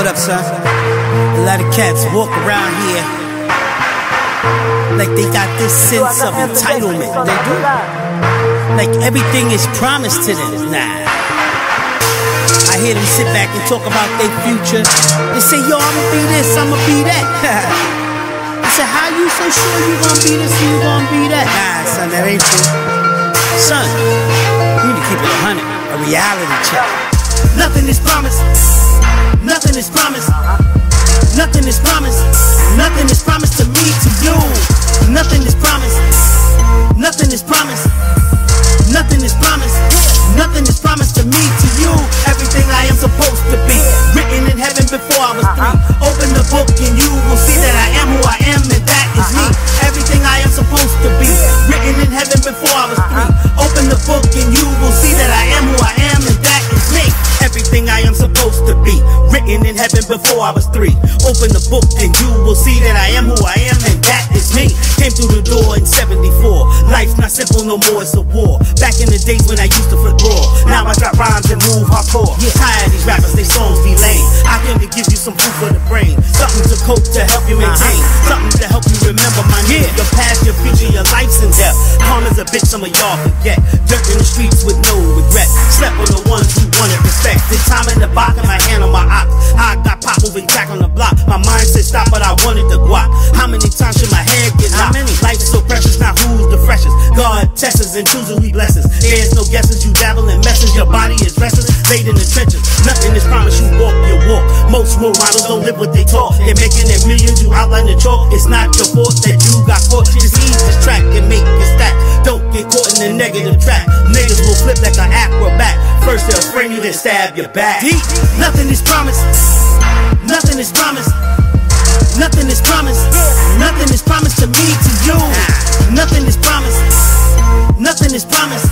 What up, son? A lot of cats walk around here like they got this sense of entitlement. They do. Like everything is promised to them. Nah. I hear them sit back and talk about their future and say, yo, I'ma be this, I'ma be that. I said, how you so sure you gonna be this and you gonna be that? Nah, son, that ain't true. Son, you need to keep it 100, a reality check. Nothing is promised. Nothing is promised. Nothing is promised. Nothing is promised to me, to you. Nothing is promised. Nothing is promised. Nothing is promised. Nothing is promised to me, to you. Everything I am supposed to be, written in heaven before I was 3. Open the book and you will see that I am who I am, and that is me. Everything I am supposed to be, written in heaven before I was 3. Open the book and you will see that I am who I am, and that is me. Everything I am supposed to be, written in heaven before I was 3. Open the book and you will see that I am who I am, and that is me. Came through the door in 74. Life's not simple no more, it's a war. Back in the days when I used to flip raw, now I drop rhymes and move hardcore. Tired of these rappers, they songs be lame. I came to give you some food for the brain, something to cope to help you maintain, something to help you remember my name. Your past, your future, your life's in depth. Calm as a bitch, some of y'all forget. Dirt in the streets with no regret. Slept on the ones who wanted respect. Did time in the box and my hand on my ox. I got pop moving back on the block. My mind said stop, but I wanted to guap. How many times should my head get knocked? Life's so precious, now who's the freshest? God tests us and chooses who he blesses. There's no guesses, you dabble in messes. Your body is restless, laid in the trenches. Nothing is promised, you walk your walk. Most role models don't live what they talk. They're making their millions, you outline the chalk. It's not your fault that you got caught. Just ease this track and make it stack. Don't get caught in the negative trap. Niggas will flip like an acrobat. First they'll frame you, then stab your back. Nothing is promised. Nothing is promised. Nothing is promised. Nothing is promised to me, to you. Nothing is promised. Nothing is promised.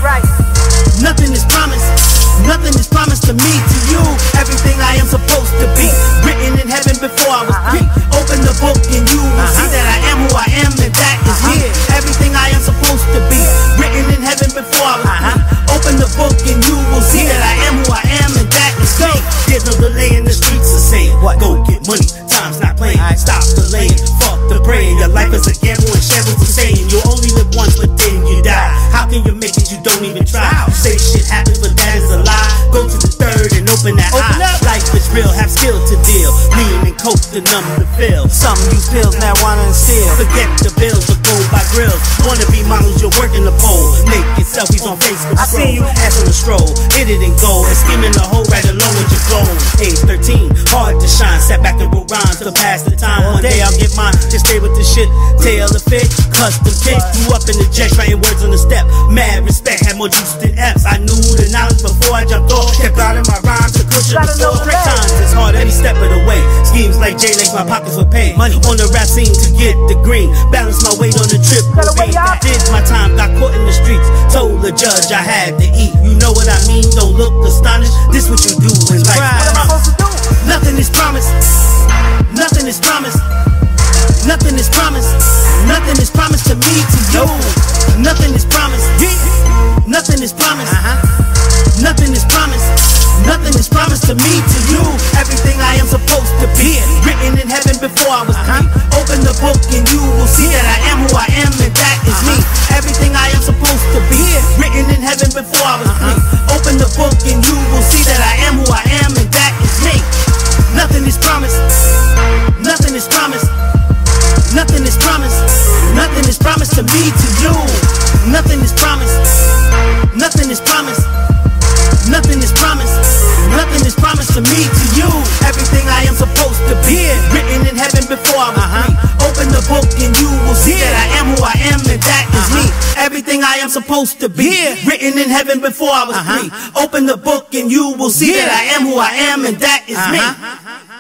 Nothing is promised. Nothing is promised to me, to you. Everything I am supposed to be, written in heaven before I was 3. Open the book and you will see that I am who I am, and that is me. Everything I am supposed to be, written in heaven before I was 3. Open the book and you will see that I am who I am, and that is me. There's no delay in the streets of saying, go get money, time's not playing. Stop delaying, fuck the praying. Your life is a gamble and shambles is saying you only live once, but then you die. How can you make it? You don't even try. You say shit happens, but that is a lie. Go to the third and open that eye. Life is real, have skill to deal. Lean and coke to numb the feel. Some use pills, marijuana and steel. Forget the bills, but go by grills. Wanna be models, you're working the pole. Naked selfies on Facebook. I see you ass on the stroll. Hit it and go, and scheming the whole right along with your goal. Age 13, hard to shine. Sat back and wrote rhymes to pass the time. One day I'll get mine, just stay with the shit. Tail of fit, custom kicks. Grew up in the jet, writing words on the step. Mad respect, had more juice than F's. I knew the knowledge before I jumped off. Kept guarding my rhymes to cushion the floor. Times it's hard every step of the way. Schemes like J-Lace, my pockets were paid. Money on the rap scene to get the green. Balance my weight on the trip. Did my time, got caught in the streets. Told the judge I had to eat. You know what I mean? Don't look astonished. This what you do in life. Nothing is promised. Nothing is promised. Nothing is promised. Nothing is promised to me, to you. Nothing is promised. Nothing is promised. Nothing is promised. Nothing is promised to me, to you. Everything I am supposed to be, written in heaven before I was 3. Open the book and you will see that I am who I am, and that is me. Everything I am supposed to be, written in heaven before I was 3. Open the book and you will see that I am who I am, and that is me. Nothing is promised. Nothing is promised. Nothing is promised. Nothing is promised to me, to you. Nothing is promised. Nothing is promised. Nothing is promised. Nothing is promised to me, to you. Everything I am supposed to be, written in heaven before I was 3. Open the book and you will see that I am who I am, and that is me. Everything I am supposed to be, written in heaven before I was 3. Open the book and you will see that I am who I am, and that is me.